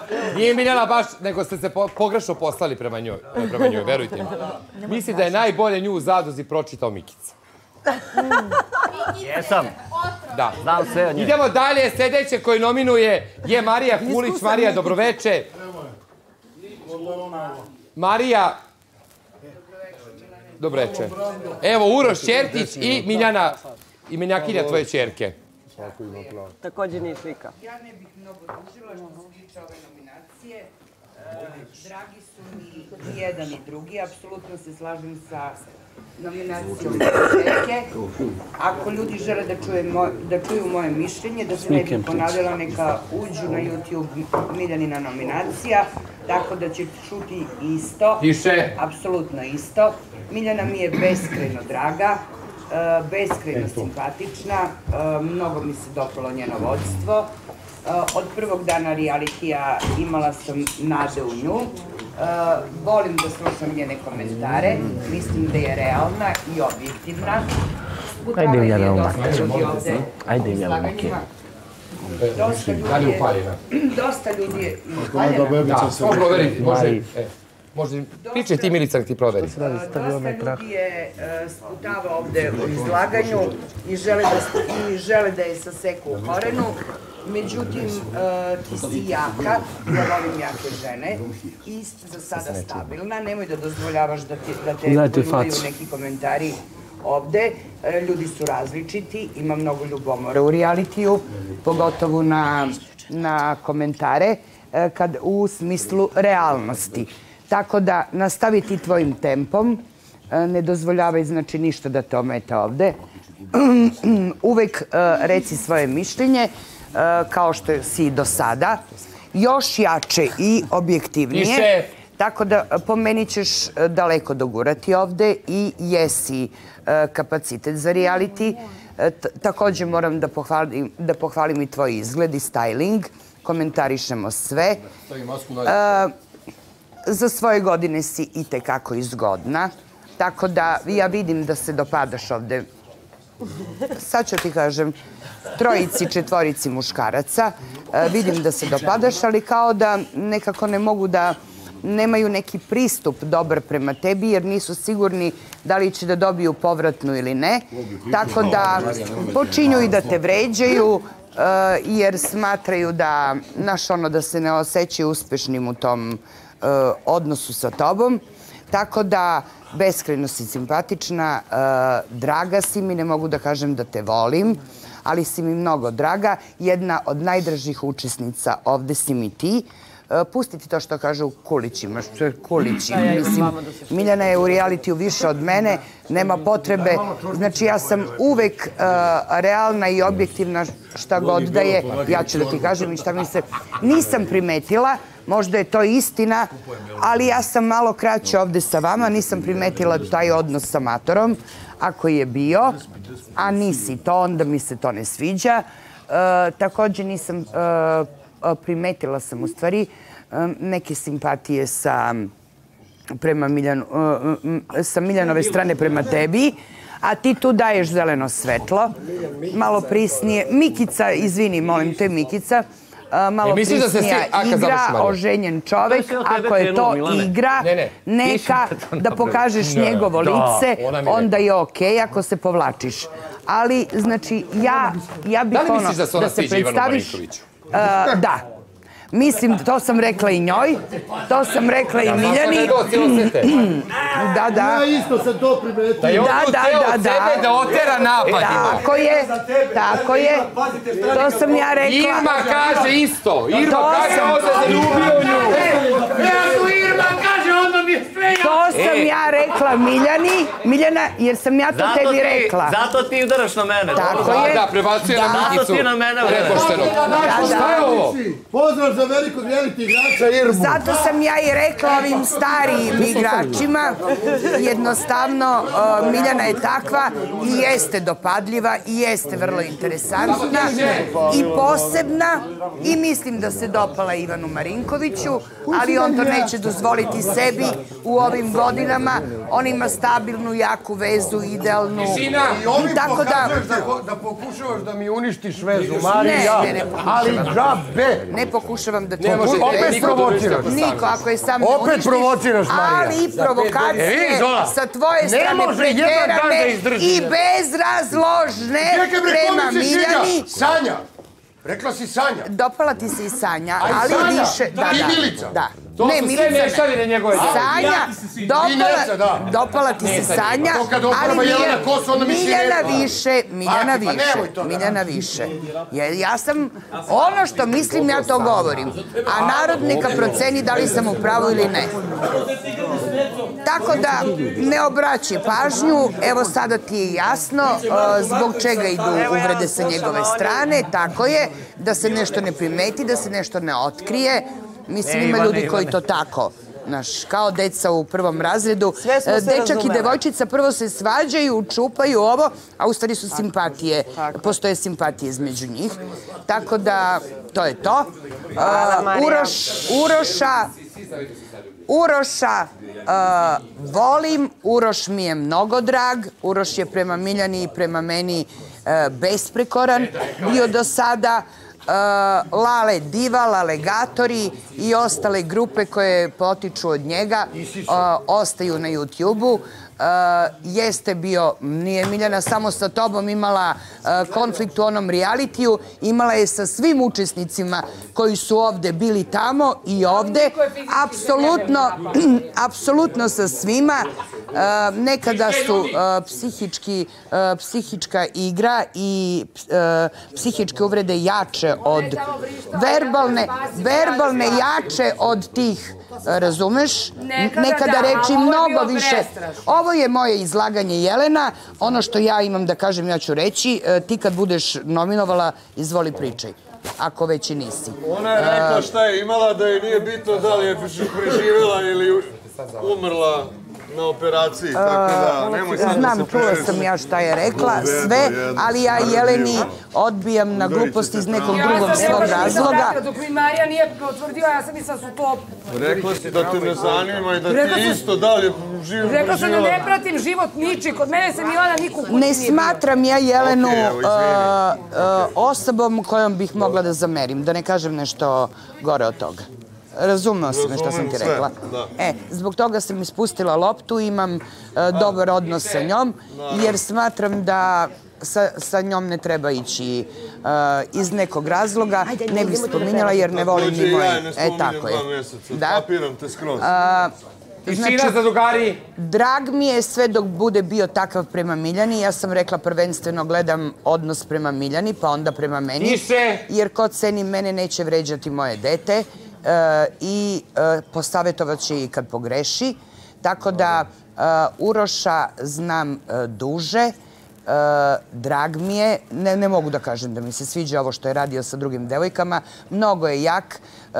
Nije Miljana baš, nego ste se pogrešno poslali prema njoj, verujte mi. Mislim da je najbolje nju u Zaduzi pročitao Mikica. Jesam. Da. Znam sve o njoj. Idemo dalje, sljedeće koji nominuje je Marija Kulić. Marija, dobroveče. Marija, dobroveče. Evo, Uroš Ćertić i Miljana, imenjakinja tvoje ćerke. Također nije slika. Ja ne bih mnogo dužila što se tiče ove nominacije. Dragi su mi i jedan i drugi. Apsolutno se slažem sa nominacijom čerke. Ako ljudi žele da čuju moje mišljenje, da se ne bih ponavljala, neka uđu na YouTube Miljanina nominacija, tako da će čuti isto. Tiše. Apsolutno isto. Miljana mi je beskrajno draga. Beskrajno simpatična, mnogo mi se dopalo njeno vodstvo. Od prvog dana realitija imala sam nade u nju. Volim da slušam njene komentare, mislim da je realna i objektivna. Ajde Miljana u ovde. Ajde Miljana Maki. Dosta ljudi je... Da, proveriti, može. Pričaj ti, Milica, da ti proveri. Dosta ljudi je sputava ovde u izlaganju i žele da je saseku u korenu. Međutim, ti si jaka, ja volim jake žene i za sada stabilna. Nemoj da dozvoljavaš da te poljuljaju neki komentari ovde. Ljudi su različiti, ima mnogo ljubomore u realitiju, pogotovo na komentare u smislu realnosti. Tako da nastavi ti tvojim tempom, ne dozvoljavaj znači ništa da te ometa ovde. Uvek reci svoje mišljenje, kao što si do sada, još jače i objektivnije. Tako da po meni ćeš daleko dogurati ovde i jesi kapacitet za reality. Također moram da pohvalim i tvoj izgled i styling. Komentarišemo sve. Za svoje godine si i tekako izgodna. Tako da ja vidim da se dopadaš ovde. Sad ću ti kažem, trojici, četvorici muškaraca. Vidim da se dopadaš, ali kao da nekako ne mogu da nemaju neki pristup dobar prema tebi, jer nisu sigurni da li će da dobiju povratnu ili ne. Tako da počinju i da te vređaju, jer smatraju da, da se ne osjećaju uspešnim u tom odnosu sa tobom. Tako da, beskrajno si simpatična, draga si mi, ne mogu da kažem da te volim, ali si mi mnogo draga. Jedna od najdražih učesnica ovde si mi ti. Pustiti to što kažu kulićima, što je kulići. Miljana je u realitiju više od mene, nema potrebe. Znači ja sam uvek realna i objektivna šta god da je. Ja ću da ti kažem i šta mi se... Nisam primetila, možda je to istina, ali ja sam malo kraće ovde sa vama, nisam primetila taj odnos sa Matorom. Ako je bio, a nisi to, onda mi se to ne sviđa. Također nisam... primetila sam u stvari neke simpatije sa Miljanove strane prema tebi, a ti tu daješ zeleno svetlo, malo prisnije. Mikica, izvini, molim te, Mikica, malo prisnija igra, oženjen čovek, ako je to igra, neka da pokažeš njegovo lice, onda je okej ako se povlačiš. Ali, znači, ja bih ono da se predstaviš... Da. Mislim, to sam rekla i njoj, to sam rekla i Miljani. Da, da. Ja isto sam to primetio. Da je on tu teo od sebe da otera napadima. Tako je, tako je. To sam ja rekla. Irma kaže isto. Irma kaže on se zaljubio u nju. Irma kaže onda mi je sve jasno. To sam ja rekla Miljani. Miljana, jer sam ja to tebi rekla. Zato ti udaraš na mene. Tako je. Da, prebacuje na Mikicu. Zato ti na mene udaraš. Prepošteno. Šta je ovo? Pozdrav za velikog reality igrača Irmu. Zato sam ja i rekla ovim starijim igračima, jednostavno Miljana je takva i jeste dopadljiva i jeste vrlo interesantna i posebna i mislim da se dopala Ivanu Marinkoviću, ali on to neće dozvoliti sebi u ovim godinama godinama, on ima stabilnu, jaku vezu, idealnu. I ovim tako da... pokazuješ da pokušavaš da mi uništiš vezu, Marija, ali džabe. Ne pokušavam da ti Opet provociraš. Niko, ako je sam ne Opet uništiš, provociraš, Marija. ali i provokacije sa tvoje strane preterane i bezrazložne prema Miljani. Sanja. Rekla si Sanja. Dopala ti se i Sanja, ali Sanja. više... I Milica. Da. To su sve mešavine njegove djece. Sanja, dopala ti se Sanja, ali Miljana više. Ja sam, ono što mislim, ja to govorim. A narod neka proceni da li sam u pravu ili ne. Tako da, ne obraći pažnju, evo sada ti je jasno zbog čega idu uvrede sa njegove strane, tako je, da se nešto ne primeti, da se nešto ne otkrije. Mislim, ima ljudi koji to tako, znaš, kao deca u prvom razredu. Dečak i devojčica prvo se svađaju, čupaju ovo, a u stvari su simpatije, postoje simpatije između njih. Tako da, to je to. Uroša volim, Uroš mi je mnogo drag, Uroš je prema Miljani i prema meni besprekoran bio do sada. Lale Diva, Lalegatori i ostale grupe koje potiču od njega ostaju na YouTube-u. Jeste bio, nije Miljana samo sa tobom imala konflikt u onom realitiju, imala je sa svim učesnicima koji su ovde bili tamo i ovde, apsolutno sa svima. Nekada su psihička igra i psihičke uvrede jače od verbalne jače od tih, razumeš? Nekada reči mnogo više. Ovo je moje izlaganje, Jelena. Ono što ja imam da kažem, ja ću reći. Ti kad budeš nominovala, izvoli pričaj. Ako već i nisi. Ona je rekla šta je imala, da je nije bitno da li je preživjela ili umrla na operaciji, tako da nemoj sad da se znam, čula sam ja šta je rekla, sve, ali ja Jeleni odbijam na gluposti iz nekog drugog svog razloga. Dok mi Marija nije potvrdio, ja sam mislila su to... Rekla si da te ne zanima i da ti isto da li je preživjela. Rekla sam da ne pratim život niči, kod mene se Milana niku kući nije. Ne smatram ja Jelenu osobom kojom bih mogla da zamerim, da ne kažem nešto gore od toga. Razumeo si me što sam ti rekla. Zbog toga sam ispustila loptu, imam dobar odnos sa njom, jer smatram da sa njom ne treba ići iz nekog razloga. Ne bih spominjala jer ne volim ni moje... Tako je. Kapiram te skroz. Tišina za drugari. Drag mi je sve dok bude bio takav prema Miljani. Ja sam rekla prvenstveno gledam odnos prema Miljani, pa onda prema meni. Jer ko ceni mene neće vređati moje dete. I posavetovat će i kad pogreši. Tako da Uroša znam duže, drag mi je, ne mogu da kažem da mi se sviđa ovo što je radio sa drugim devojkama, mnogo je jak,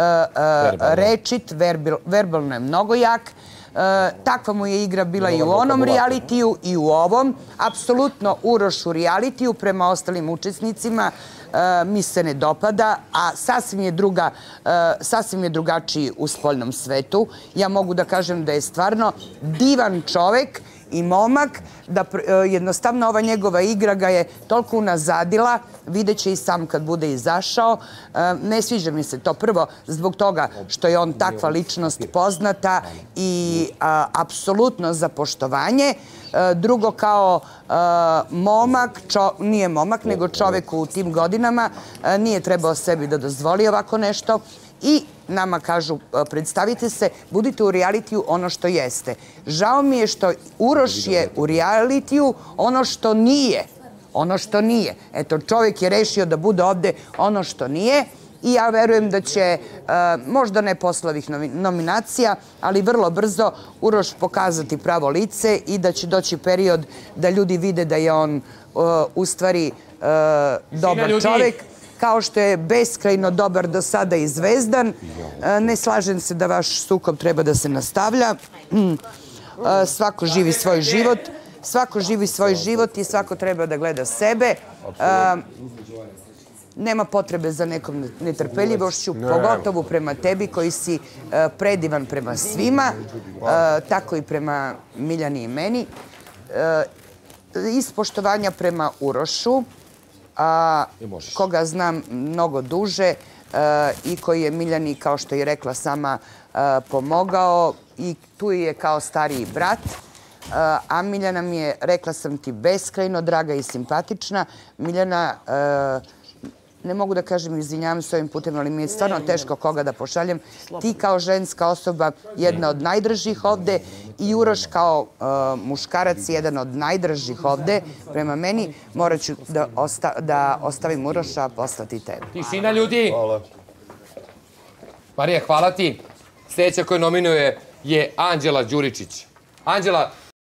rečit, verbalno je mnogo jak. Takva mu je igra bila i u onom realitiju i u ovom. Apsolutno Uroš u realitiju prema ostalim učesnicima mi se ne dopada, a sasvim je drugačiji u spoljnom svetu. Ja mogu da kažem da je stvarno divan čovek i momak, da jednostavno ova njegova igra ga je toliko unazadila, vidjet će i sam kad bude izašao. Ne sviđa mi se to prvo zbog toga što je on takva ličnost poznata i apsolutno za poštovanje. Drugo, kao momak, nije momak, nego čovek u tim godinama, nije trebao sebi da dozvoli ovako nešto. I nama kažu, predstavite se, budite u realitiju ono što jeste. Žao mi je što Uroš je u realitiju ono što nije. Ono što nije. Eto, čovjek je rešio da bude ovde ono što nije i ja verujem da će, možda ne posle ovih nominacija, ali vrlo brzo Uroš pokazati pravo lice i da će doći period da ljudi vide da je on u stvari dobar čovjek. Kao što je beskrajno dobar do sada i Zvezdan. Ne slažem se da vaš sukob treba da se nastavlja. Svako živi svoj život. Svako živi svoj život i svako treba da gleda sebe. nema potrebe za nekom netrpeljivošću, pogotovo prema tebi koji si predivan prema svima, tako i prema Miljani i meni. Iz poštovanja prema Urošu, koga znam mnogo duže i koji je Miljani, kao što je rekla sama, pomogao i tu je kao stariji brat. A Miljana mi je, rekla sam ti, beskrajno draga i simpatična. Miljana, ne mogu da kažem, izvinjavam se ovim putem, ali mi je stvarno teško koga da pošaljem. Ti kao ženska osoba, jedna od najdražih ovde, i Uroš kao muškarac, jedan od najdražih ovde. Prema meni, morat ću da ostavim Uroša, a poslati tebi. Tišina, ljudi! Hvala. Marija, hvala ti. Sljedeća koja nominuje je Anđela Đuričić. Anđela,